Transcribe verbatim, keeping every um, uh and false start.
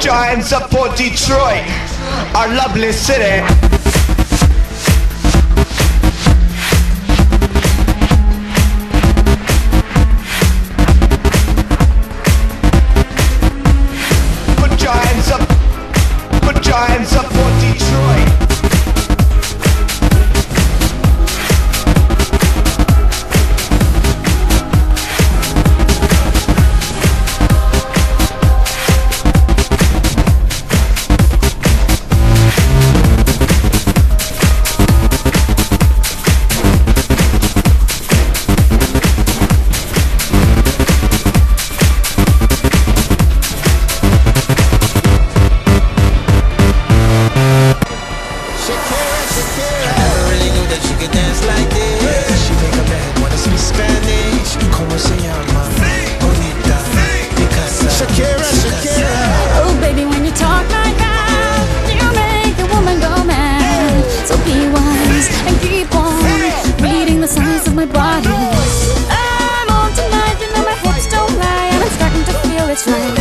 your hands up for Detroit, our lovely city. Put your hands up, put your hands up for Detroit. My body, I'm on tonight, you know my hips don't lie, and I'm starting to feel it's right.